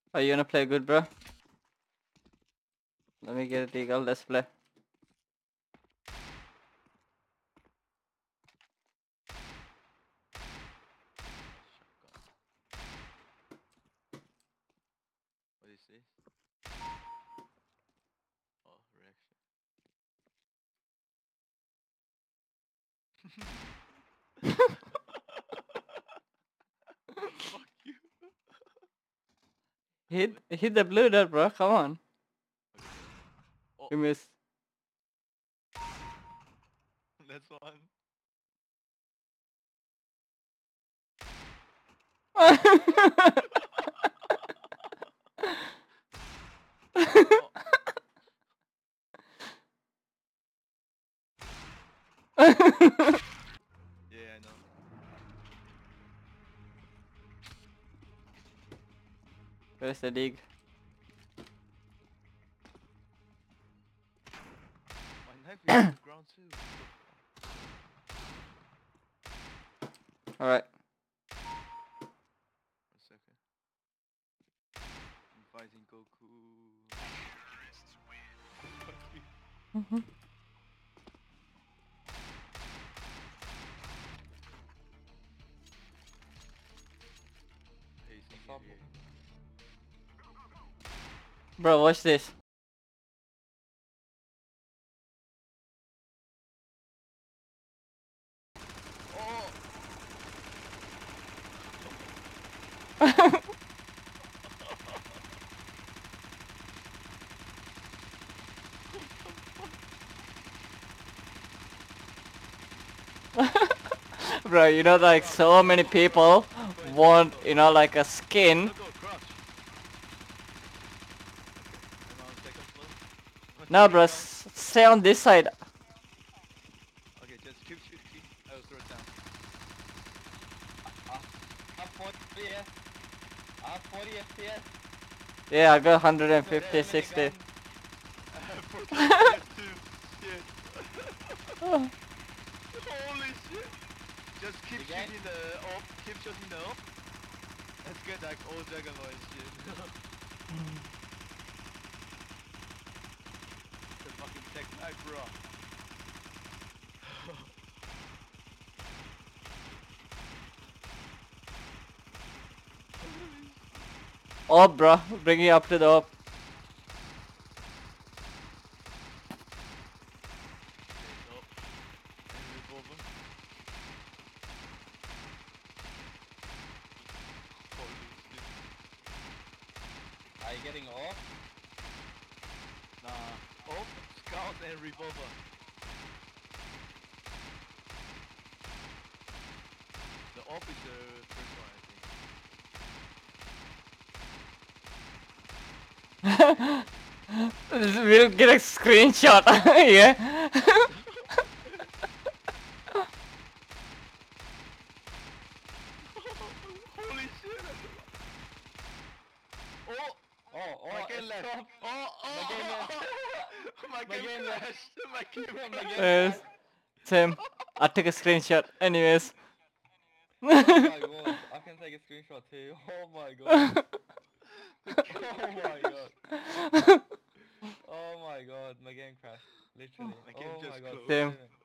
Are you gonna play good, bro? Let me get a deagle. Let's play. What is this? Oh, reaction. Fuck you. Hit the blue dot, bro. Come on. Okay. Oh, You missed. that's one. Oh. Yeah, I know. Where's the dig? My knife is on the ground too. Alright. 1 second. I'm fighting Goku. Hey, get here. Bro, watch this. Oh! Bro, you know, like so many people want, you know, like a skin. Go, crouch. I'm on second floor. No, bro, stay on this side. Okay, just keep. I will throw it down. I have 40 FPS. I have 40 FPS. Yeah, I got 150, Damn it, 60. gun. I have 40 FPS too. Shit. Holy shit. Just keep Again? shooting the op. Keep shooting the op. Let's get like old Dragon Ball and shit. The fucking tech knife, bro. Up, bro, bring it up to the up. Okay, op. And revolver. Holy shit. Are you getting off? Nah. Op, scout and revolver. The op is the first one, I think. We'll get a screenshot. Yeah. Holy shit! Oh! Oh, My game left! stop. Oh! My game left. My game game left. crashed! My game My crashed! game Yes. Same. I took a screenshot. Anyways. Oh my god, I can take a screenshot too. Oh my god. Oh my god. Oh my god, my game crashed. Literally. My game Oh just my god. closed. Same. 47.